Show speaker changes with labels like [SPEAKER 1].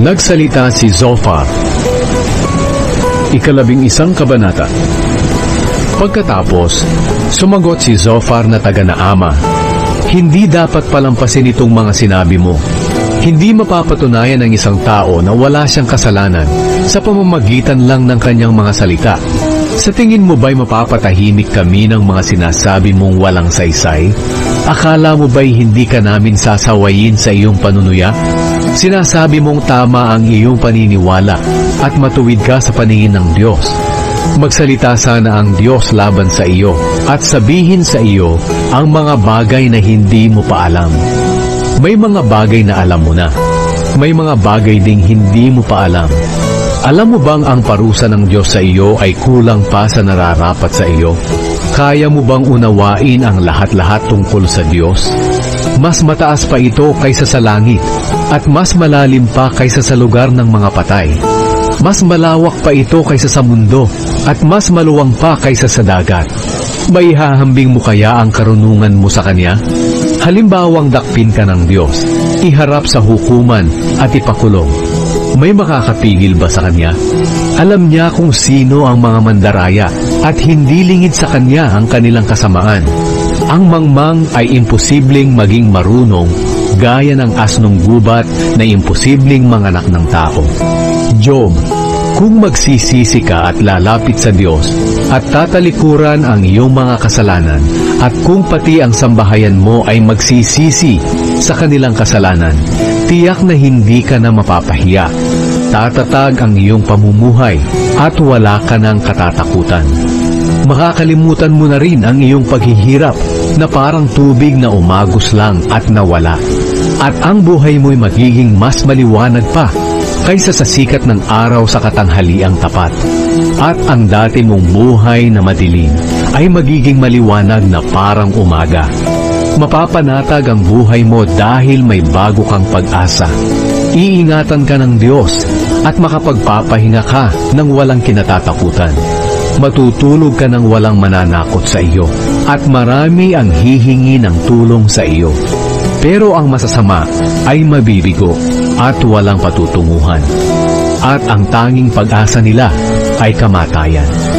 [SPEAKER 1] Nagsalita si Zophar. 11 kabanata. Pagkatapos, sumagot si Zophar na taga Naama, "Hindi dapat palampasin itong mga sinabi mo. Hindi mapapatunayan ng isang tao na wala siyang kasalanan sa pamamagitan lang ng kanyang mga salita. Sa tingin mo ba'y mapapatahimik kami ng mga sinasabi mong walang saysay? Akala mo ba'y hindi ka namin sasawayin sa iyong panunuya? Sinasabi mong tama ang iyong paniniwala at matuwid ka sa paningin ng Diyos. Magsalita sana ang Diyos laban sa iyo at sabihin sa iyo ang mga bagay na hindi mo pa alam. May mga bagay na alam mo na. May mga bagay ding hindi mo pa alam. Alam mo bang ang parusa ng Diyos sa iyo ay kulang pa sa nararapat sa iyo? Kaya mo bang unawain ang lahat-lahat tungkol sa Diyos? Mas mataas pa ito kaysa sa langit at mas malalim pa kaysa sa lugar ng mga patay. Mas malawak pa ito kaysa sa mundo at mas maluwang pa kaysa sa dagat. May hahambing mo kaya ang karunungan mo sa Kanya? Halimbawang dakpin ka ng Diyos, iharap sa hukuman at ipakulong. May makakapigil ba sa Kanya? Alam Niya kung sino ang mga mandaraya at hindi lingid sa Kanya ang kanilang kasamaan. Ang mangmang ay imposibleng maging marunong gaya ng asnong gubat na imposibleng manganak ng tao. Job, kung magsisisi ka at lalapit sa Diyos at tatalikuran ang iyong mga kasalanan at kung pati ang sambahayan mo ay magsisisi sa kanilang kasalanan, tiyak na hindi ka na mapapahiya. Tatatag ang iyong pamumuhay at wala ka ng katatakutan. Makakalimutan mo na rin ang iyong paghihirap na parang tubig na umagos lang at nawala. At ang buhay mo'y magiging mas maliwanag pa kaysa sa sikat ng araw sa katanghaliang tapat. At ang dati mong buhay na madilim ay magiging maliwanag na parang umaga. Mapapanatag ang buhay mo dahil may bago kang pag-asa. Iingatan ka ng Diyos at makapagpapahinga ka ng walang kinatatakutan. Matutulog ka ng walang mananakot sa iyo at marami ang hihingi ng tulong sa iyo. Pero ang masasama ay mabibigo at walang patutunguhan. At ang tanging pag-asa nila ay kamatayan.